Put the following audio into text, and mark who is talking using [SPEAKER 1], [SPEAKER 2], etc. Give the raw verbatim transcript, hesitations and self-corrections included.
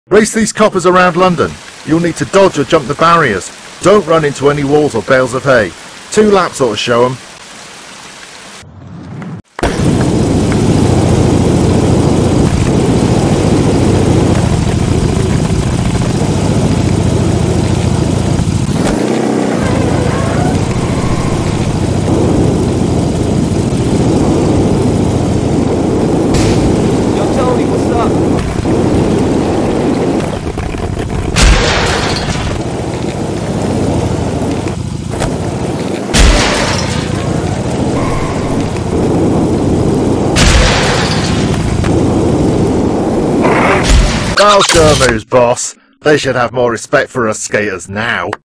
[SPEAKER 1] Race these coppers around London. You'll need to dodge or jump the barriers. Don't run into any walls or bales of hay. Two laps ought to show 'em. That'll show 'em who's boss. They should have more respect for us skaters now.